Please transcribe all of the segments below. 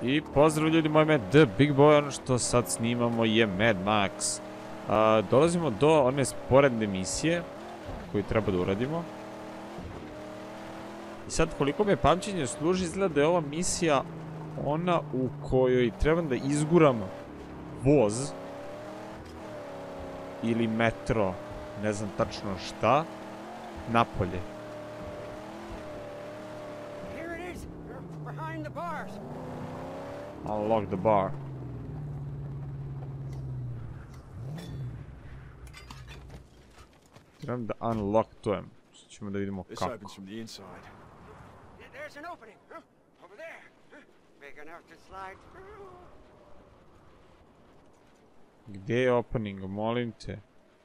I pozdrav ljudi, moj ime The Big Boy, ono što sad snimamo je Mad Max. Dolazimo do one sporedne misije koju treba da uradimo. I sad, koliko me pamćenje služi, izgleda da je ova misija ona u kojoj treba da izguramo voz ili metro, ne znam tačno šta, napolje. Unlock the bar. Trebam da unlocktujem. Ćemo da vidimo kako. Gdje je opening? Molim te.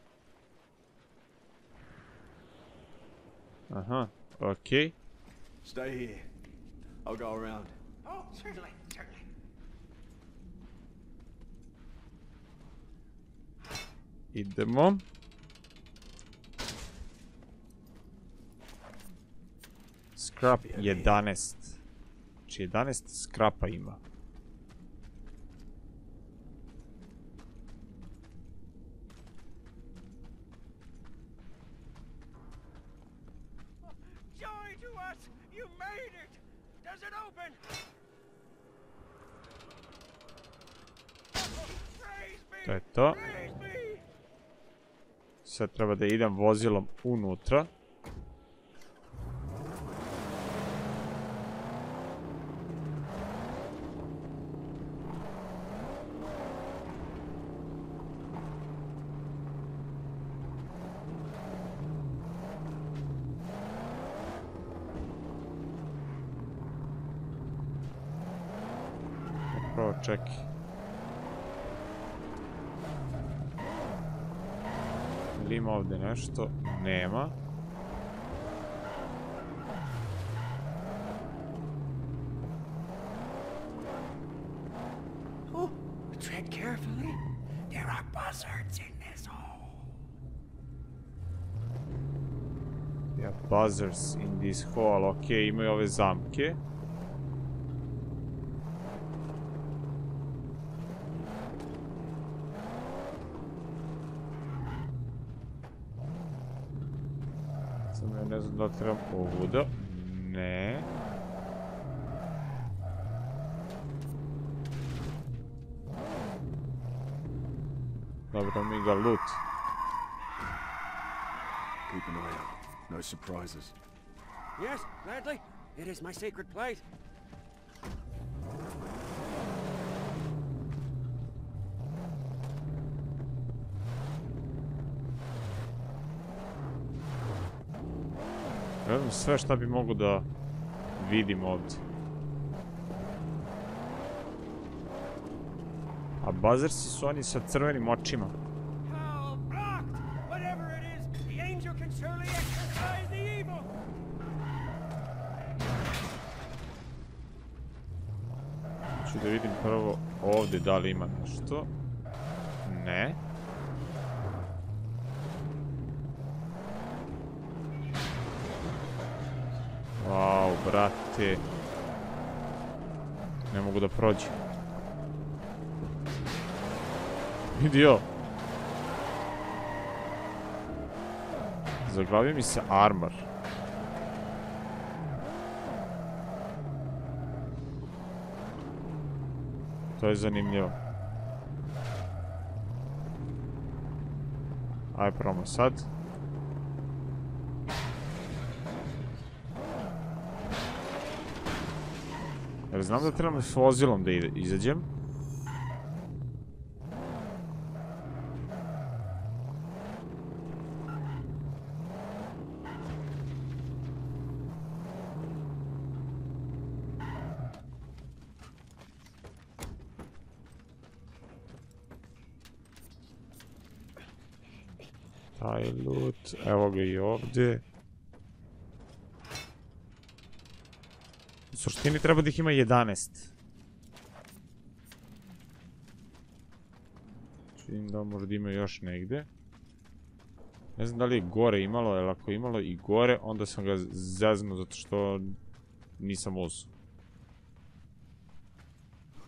Aha, okej. Stay here. I'll go around. Oh, certainly, certainly. Idemo. Scrap 11. Znači 11 skrapa ima. Joy to us! You made it! Does it open? Praise me! To je to. Praise me! Sad treba da idem vozilom unutra. Prvo čekaj. Ili ima ovdje nešto? Nema. Oh, tread carefully. There are buzzards in this hole. Yeah, buzzers in this hole. Ok, imaju ove zamke. Samo ja ne znam da li trebam ovuda. Ne. Dobro, mi ga loot. Keep an eye out. No surprises. Yes, gladly. It is my sacred place. Gledam sve šta bi mogu da vidim ovdje. A buzzersi su oni sa crvenim očima. How blocked! Whatever it is, the angel can surely exorcise the evil! Ću da vidim prvo ovdje da li ima nešto. Ne. Wow, brate. Ne mogu da prođem. Vidio. Zaglavio mi se armor. To je zanimljivo. Ajde probamo sad. Jer znam da trebam s vozilom da izađem. Taj loot, evo ga i ovdje. U suštini treba da ih ima 11. Vidim da možda ima još negdje. Ne znam da li je gore imalo, jer ako je imalo i gore, onda sam ga zeznuo zato što nisam uzeo.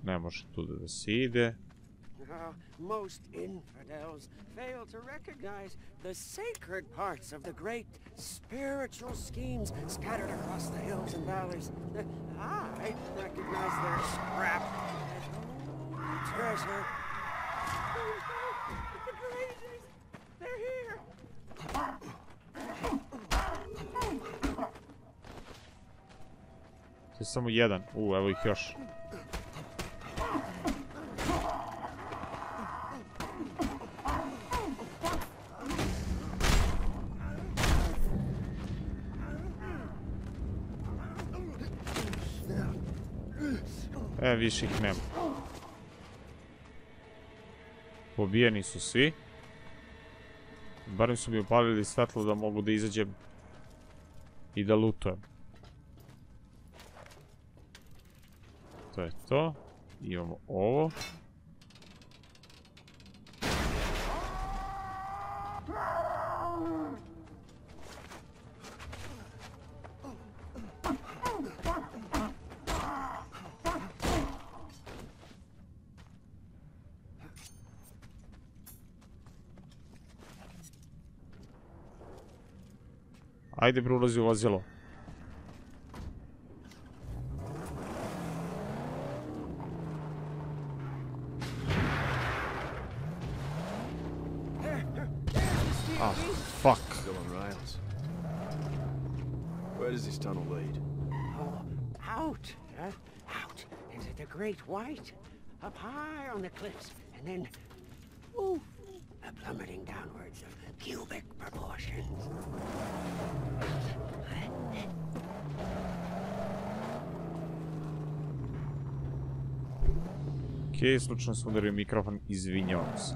Ne može tu da se ide. Most infidels fail to recognize the sacred parts of the great spiritual schemes scattered across the hills and valleys. I recognize their scrap as holy treasure. The Grazies! They're here! To je samo jedan. Evo ih još. Više ih nema. Pobijeni su svi. Barem su mi upalili svetlo da mogu da izađem i da lutujem. To je to. Imamo ovo. Ajde bro, ulazi u vozilo. Ah, fuck. Still on rails. Where does this tunnel lead? Oh, out, out into the Great White, up high on the cliffs, and then, ooh, plummeting downwards of cubic proportions. Okej, slučajno sam udario mikrofon, izvinjavam se.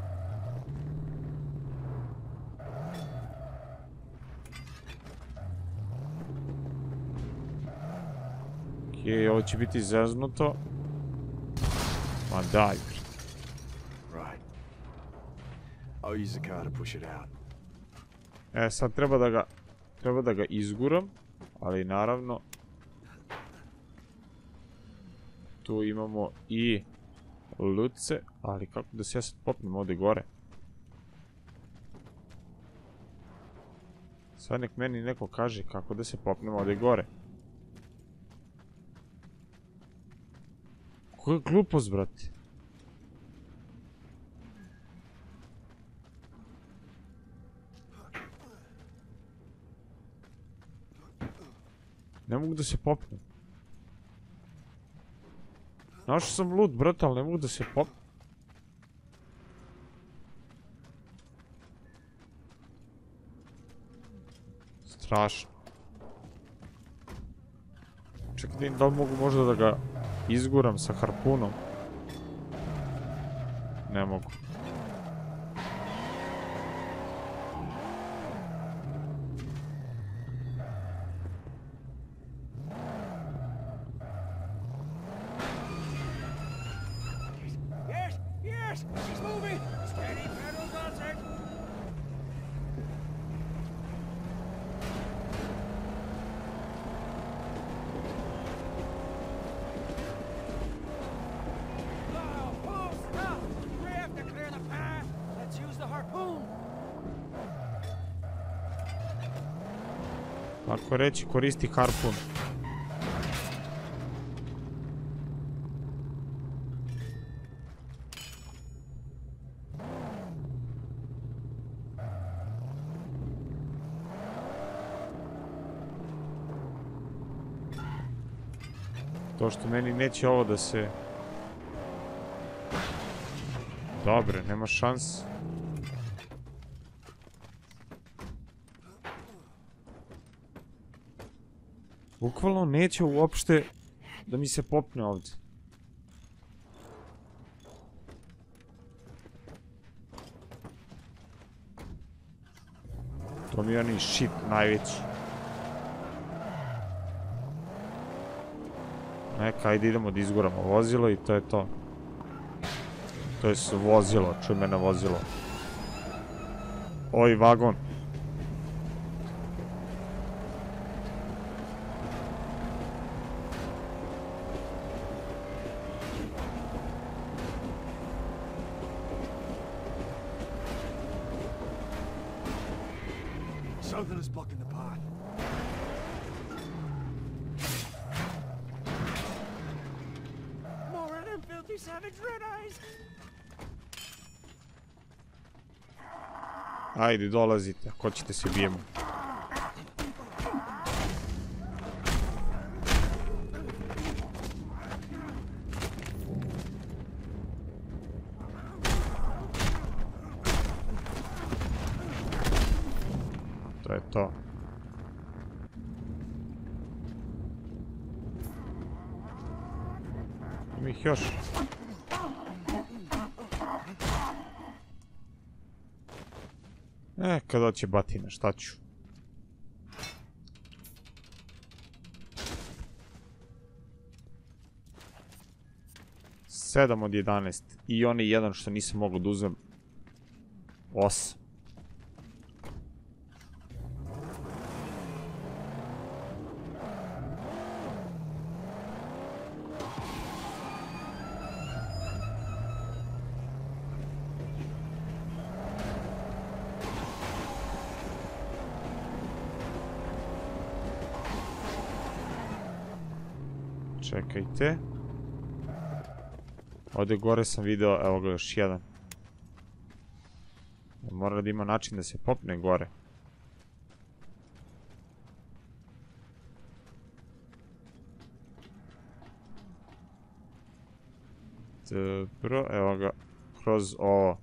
Okej, ovo će biti zeznuto. Ma daj. Right. I'll use the car to push it out. Sad treba da ga izguram, ali naravno tu imamo i luce, ali kako da se ja sad popnem ovdje gore? Sad nek meni neko kaže kako da se popnem ovdje gore. Koja je glupost, brati? Ne mogu da se popnem. Našao sam loot, brate, ali ne mogu da se popnem. Strašno. Čekaj, da li mogu možda da ga izguram sa harpunom? Ne mogu. Yes, yes, she's moving. Steady, pedal, Gossett. Ako reći, koristi harpun. To što meni neće ovo da se... Dobre, nema šans. Bukvalno neće uopšte da mi se popne ovdje. To mi je onaj shit najveći. Neka, ajde idemo da izguramo vozilo i to je to. To je vozilo, čuj me na vozilo. Oj, vagon. Something is blocking the path. More of them filthy savage red eyes. Ajde, dolazite, ako ćete se bijemo. To je to. Ima ih još. Kad hoće batina, šta ću? Sedam od 11. I onaj jedan što nisam mogao da uzem. 8. Čekajte. Ovdje gore sam video, evo ga još jedan. Mora da ima način da se popne gore. Dobro, evo ga kroz ovo.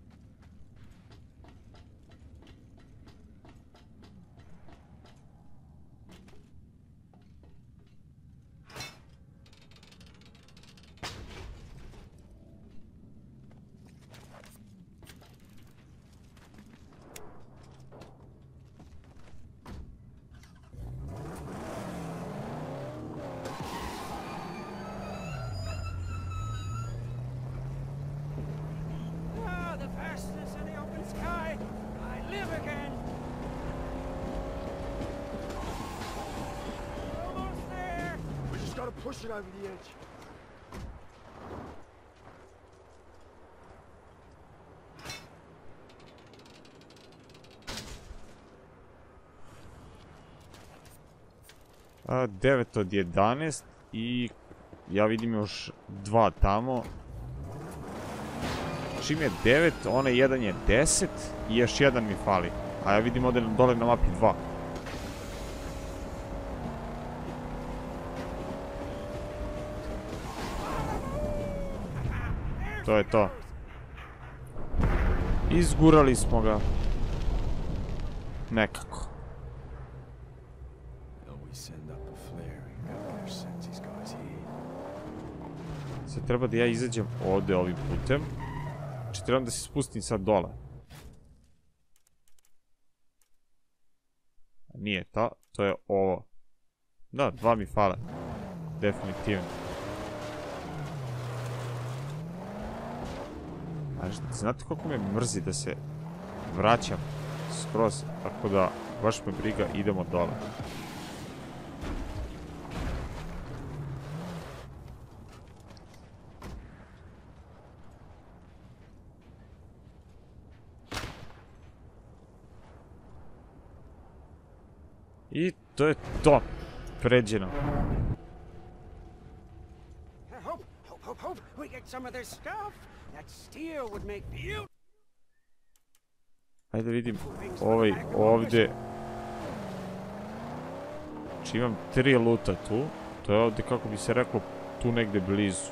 Push it over the edge. A, 9 od 11 i ja vidim još 2 tamo. Čim je 9, onaj jedan je 10 i još jedan mi fali. A ja vidim ovdje dole na mapi 2. To je to. Izgurali smo ga. Nekako. Sad treba da ja izađem ovdje ovim putem. Znači trebam da se spustim sad dole. Nije to, to je ovo. Da, 2 mi fale. Definitivno. Znate koliko me mrzi da se vraćam skroz, tako da baš me briga, idemo dole. I to je to. Pređeno. Hope we get some of their stuff. That steel would make beautiful. Ajde vidim ovaj ovdje. Znači imam 3 luta tu. To je ovdje, kako bi se reklo, tu negdje blizu.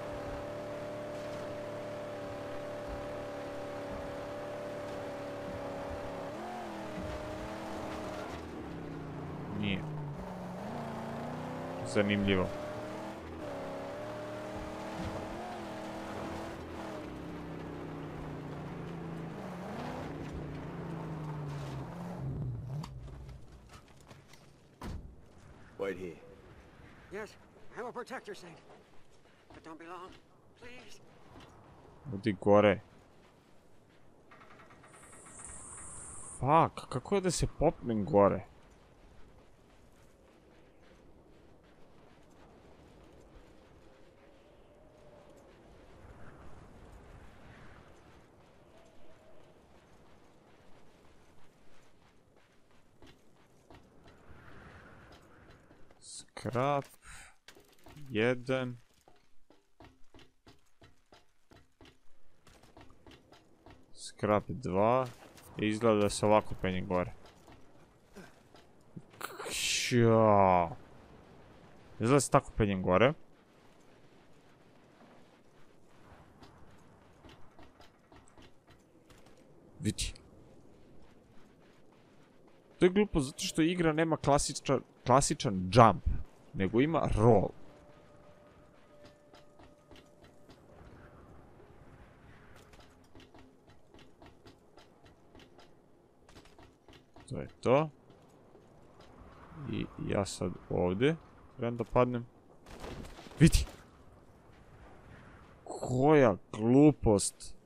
Nije. Zanimljivo. Wait here. Yes, I will protect your saint. But don't be long, please. Odi gore. Fuck, kako je da se popnem gore? Scrap. 1. Scrap 2. I izgleda da se ovako penje gore. Kšja. Izgleda da se tako penjem gore. Vidi. To je glupo zato što igra nema klasičan jump, nego ima roll. To je to. I ja sad ovdje trebam da padnem. Vidi! Koja glupost!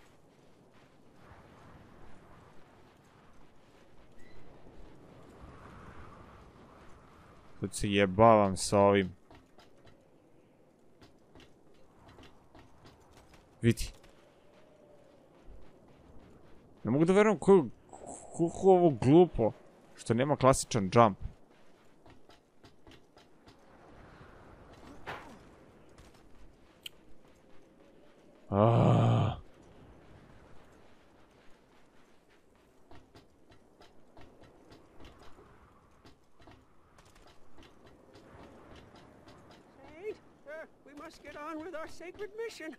Sad se jebavam sa ovim. Vidi. Ne mogu da verujem koliko ovo glupo. Što nema klasičan jump. Sacred mission.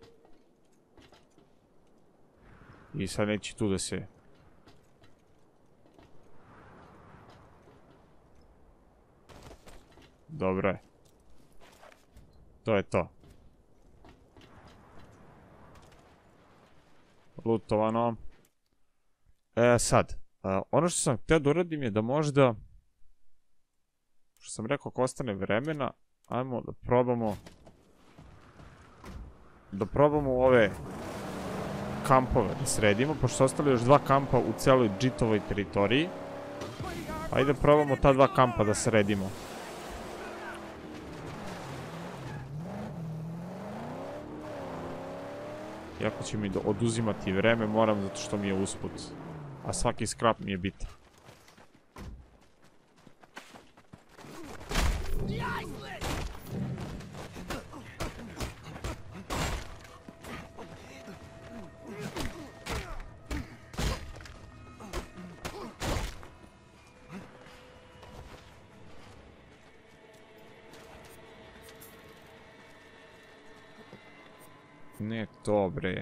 I sad neće tu da se... Dobro je. To je to. Lutovano. Sad. Ono što sam htio da uradim je da možda... Što sam rekao, ako ostane vremena, ajmo da probamo... Da probamo ove kampove da sredimo, pošto su ostali još 2 kampa u celoj džitovoj teritoriji. Ajde probamo ta 2 kampa da sredimo. Iako će mi oduzimati vreme, moram zato što mi je usput. A svaki scrap mi je bitan. Ne to, bre.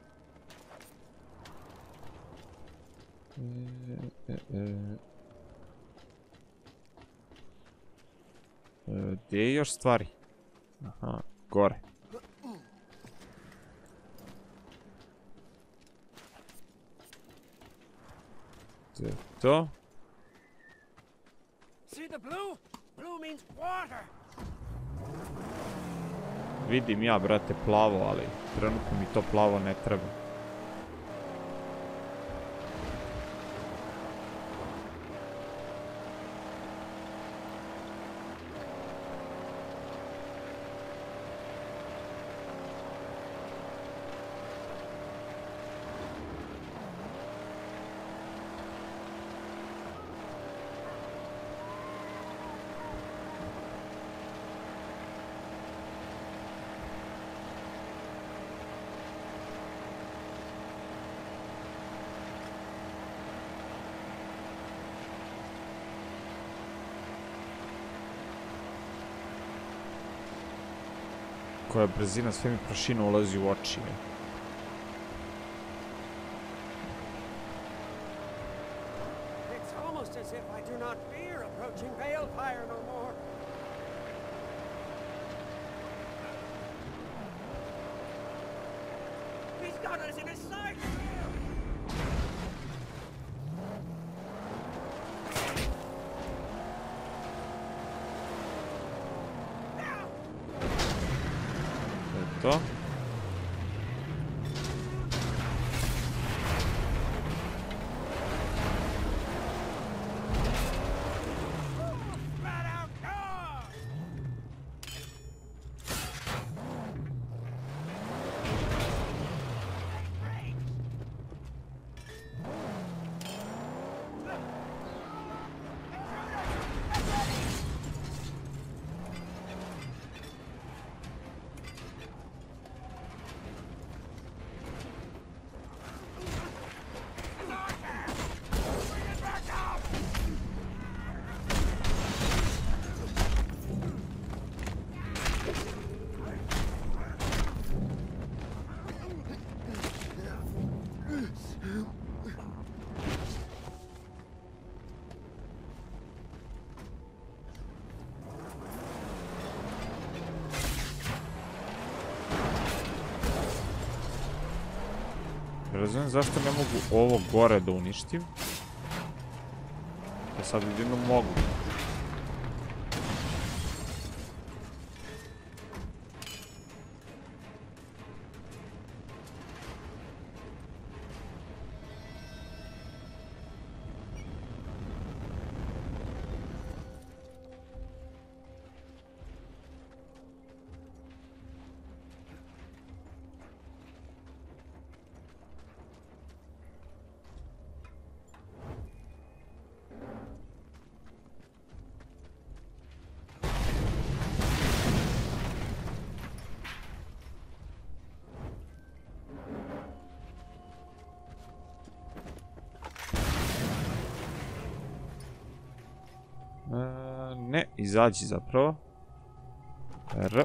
Gdje je još stvari? Aha, gore. To je to. See the blue? Blue means water. Vidim ja, brate, plavo, ali trenutno mi to plavo ne treba. Koja brzina, sve mi prašina ulazi u oči. It's almost as if I do not fear approaching Balefire no more. He's got us in his sights! To. Ne razumijem zašto ne mogu ovo gore da uništim. Ja sad jedino mogu. Ne, izađi zapravo. R.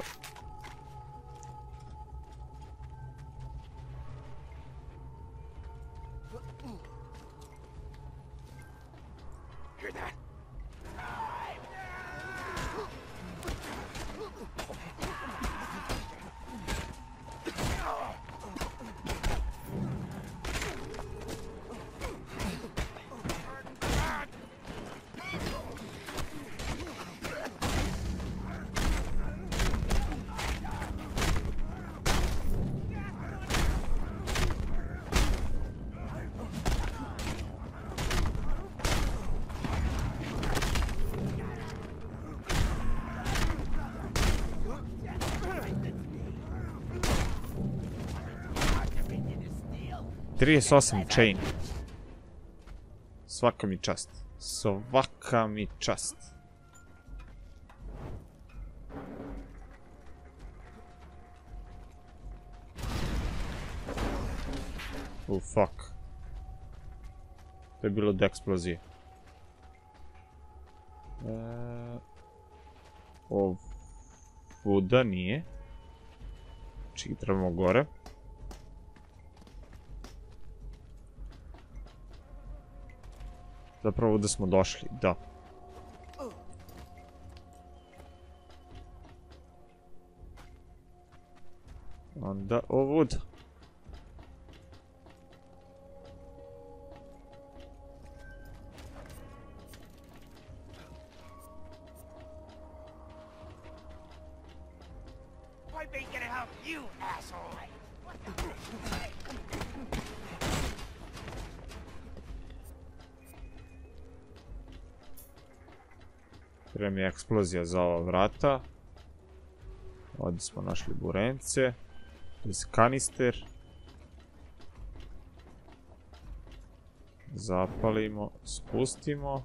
Hear that? Trideset osam chain. Svaka mi čast. Svaka mi čast. Fuck. To je bilo od eksplozije. Ovuda nije. Znači trebamo gore. Zapravo ovdje smo došli, da. Onda ovud. Why be gonna help you, asshole? Treba mi je eksplozija za ova vrata. Ovdje smo našli burence. To je kanister. Zapalimo, spustimo.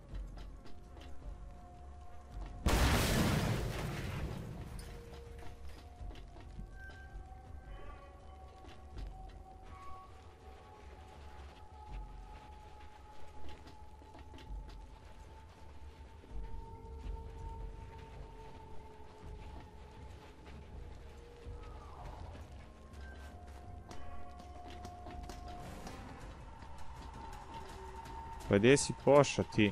Pa gdje si pošao ti?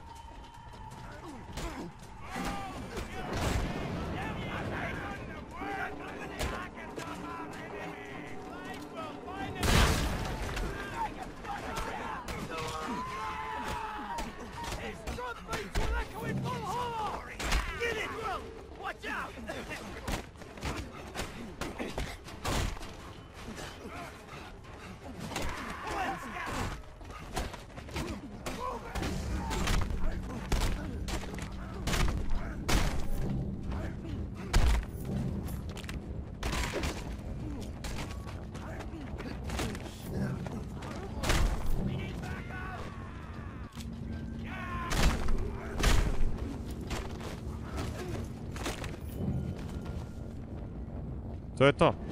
To je to.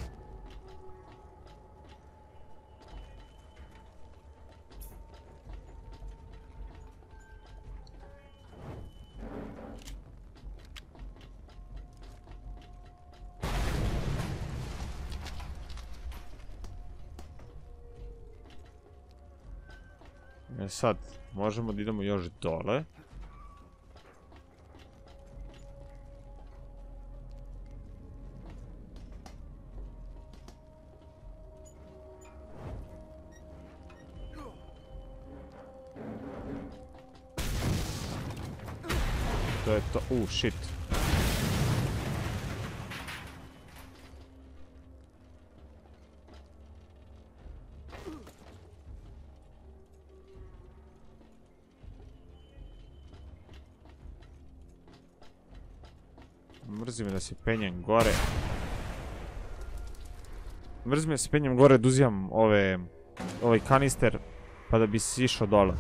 Sad, možemo da idemo još dole. To je to. Shit. Mrzim da se penjem gore. Mrzim da se penjem gore da uzimam ovaj kanister pa da bi si išao dole.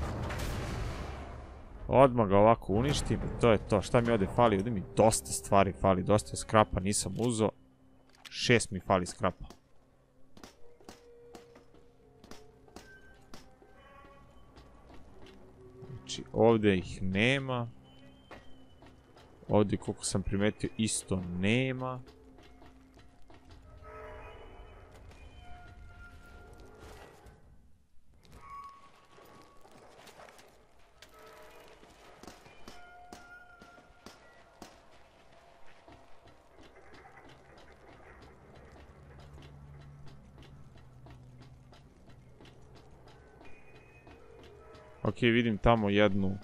Odmah ga ovako uništim. To je to. Šta mi ovdje fali? Ovdje mi dosta stvari fali. Dosta je skrapa. Nisam uzeo. 6 mi fali skrapa. Znači ovdje ih nema. Ovdje koliko sam primetio isto nema. Ok, vidim tamo jednu.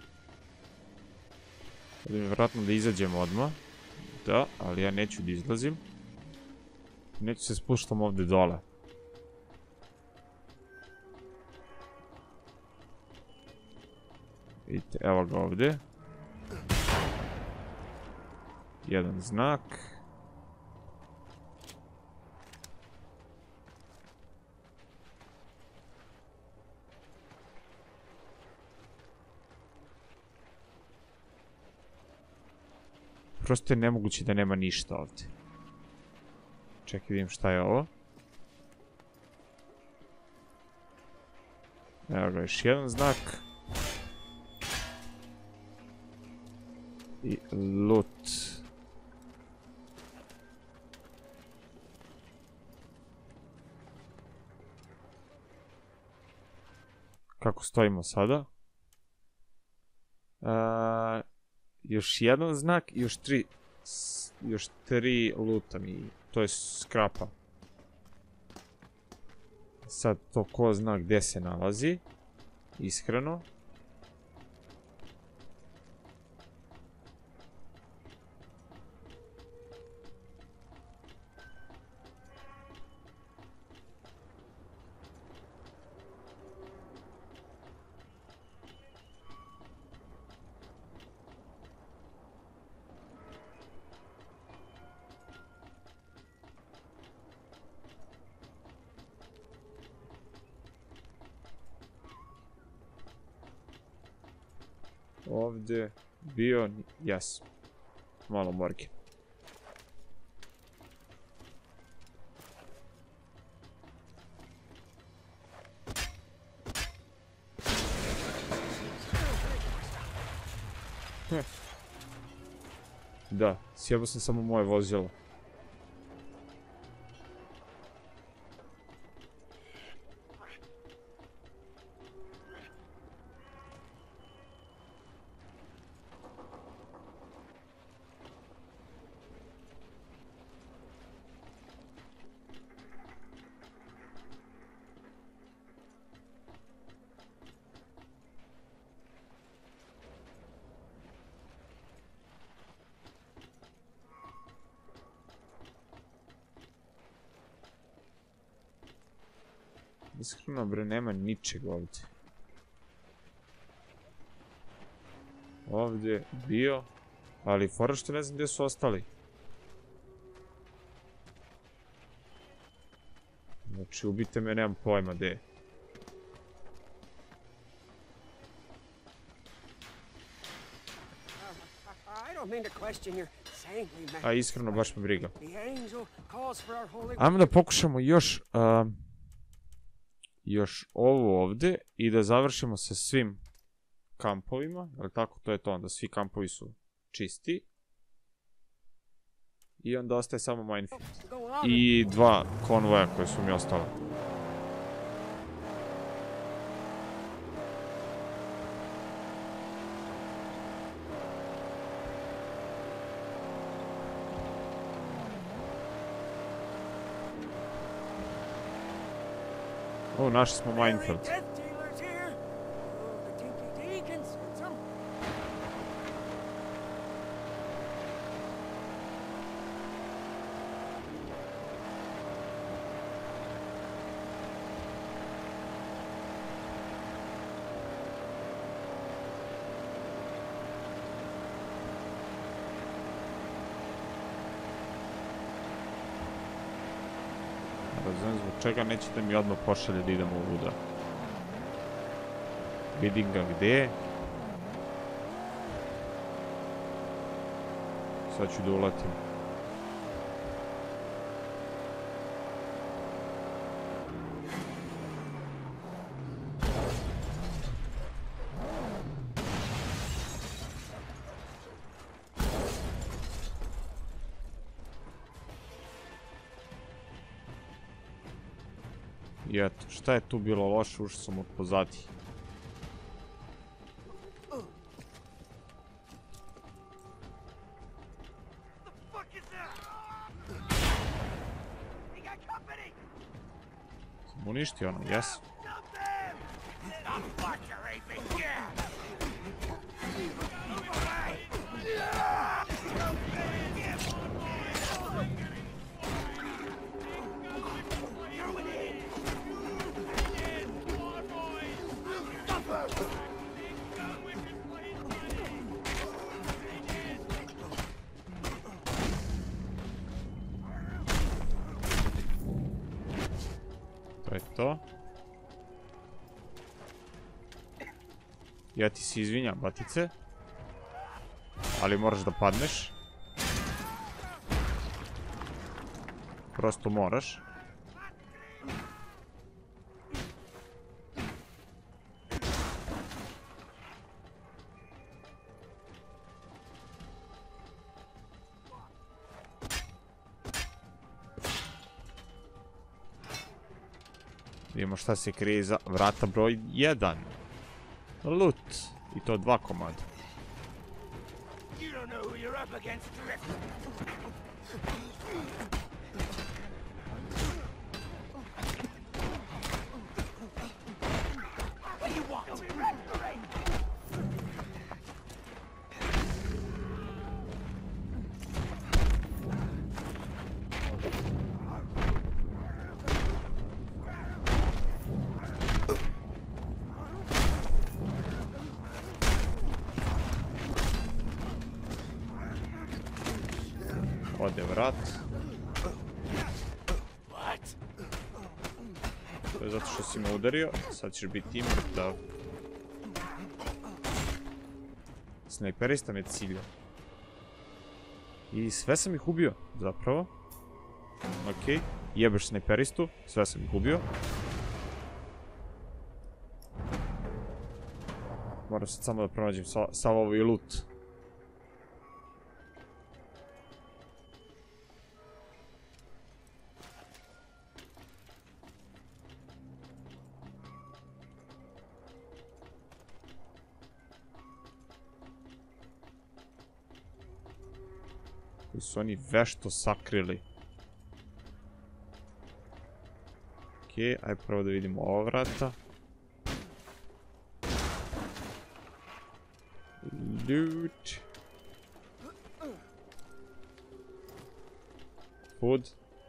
Vjerojatno da izađem odmah. Da, ali ja neću da izlazim. Neću se spuštam ovdje dole. Vidite, evo ga ovdje. Jedan znak. Prosto je nemoguće da nema ništa ovdje. Čekaj, vidim šta je ovo. Evo ga, još jedan znak. I loot. Kako stojimo sada? Još jedan znak i još tri luta mi, to je skrapa. Sad to ko zna gdje se nalazi, iskreno. Ovdje bio, jes, malo morge. Da, sjebao sam samo moje vozilo. Iskreno bre, nema ničeg ovdje. Ovdje bio, ali fora što ne znam gdje su ostali. Znači ubite me, nemam pojma gdje je. A iskreno baš me briga. Ajmo da pokušamo još ovo ovdje i da završimo sa svim kampovima, jel tako, to je to, onda svi kampovi su čisti. I onda ostaje samo minefield. I 2 konvoja koje su mi ostale. O, našli smo minefield. razumem zbog čega nećete mi odmah pošalje da idemo u udar. Vidim ga gde. Sad ću da ulatim. I eto, šta je tu bilo loše, ušao sam od pozadi. Sam uništio ono, jes? To je to. Ja ti se izvinjam, batice. Ali moraš da padneš. Prosto moraš. Vidimo šta se krije iza vrata broj 1. Loot. I to 2 komada. Ode vrat. To je zato što si me udario. Sad ćeš biti mrtav. Snajperista me cilja. I sve sam ih ubio, zapravo. Okej. Jebeš snajperistu. Sve sam ih ubio. Moram sad samo da pronađem sav ovaj loot. Koji su oni vešto sakrili. Okej, ajde prvo da vidimo ova vrata. Loot. Food.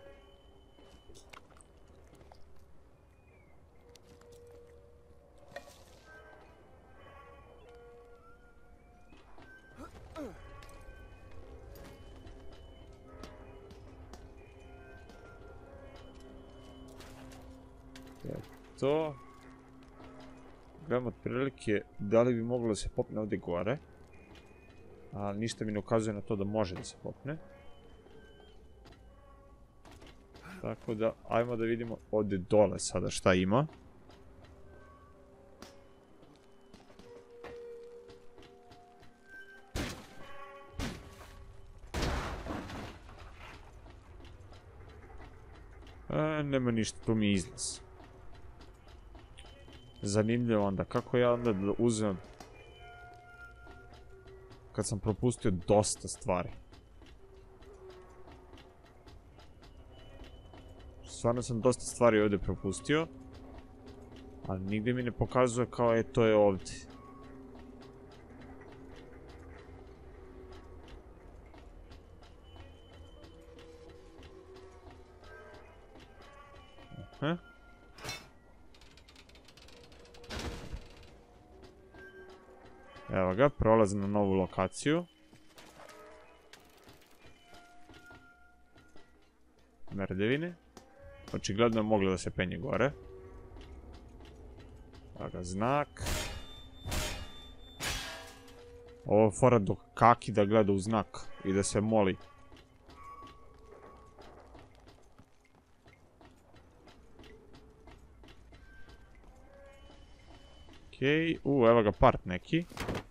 To. Gledam otprilike da li bi moglo da se popne ovdje gore. Ali ništa mi ne ukazuje na to da može da se popne. Tako da, ajmo da vidimo ovdje dole sada šta ima. Nema ništa, tu mi je izlaz. Zanimljivo onda, kako ja onda da uzmem kad sam propustio dosta stvari. Stvarno sam dosta stvari ovdje propustio, ali nigdje mi ne pokazuje kao to je ovdje. Aha. Evo ga, prolazim na novu lokaciju. Merdevine. Očigledno je moglo da se penje gore. Evo znak. Ovo je fora dok Kaki da gleda u znak i da se moli. Okej, evo ga part neki.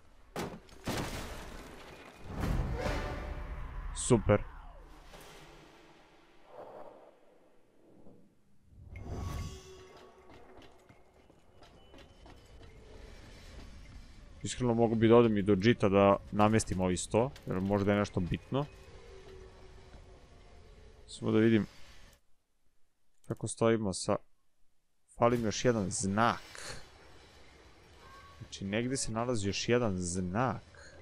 Super. Iskreno mogu bi da odem i do Džita da namestim ovi 100, jer možda je nešto bitno. Samo da vidim kako stojimo sa... Fali mi još jedan znak. Znači, negdje se nalazi još jedan znak.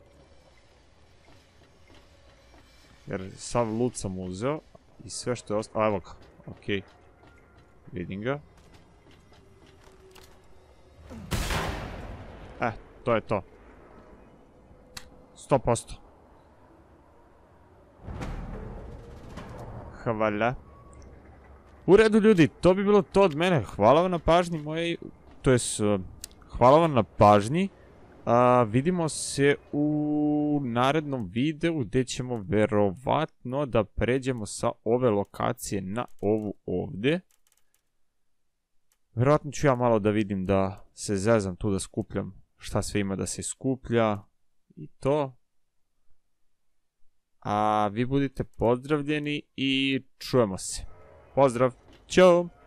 Jer sav loot sam uzeo i sve što je ostalo... Evo ga, okej. Vidim ga. To je to. 100%. Hvala. U redu ljudi, to bi bilo to od mene. Hvala vam na pažnji mojej... To jest... Hvala vam na pažnji. Vidimo se u narednom videu gdje ćemo verovatno da pređemo sa ove lokacije na ovu ovdje. Verovatno ću ja malo da vidim da se zezam tu da skupljam šta sve ima da se skuplja i to. A vi budite pozdravljeni i čujemo se. Pozdrav, ćao!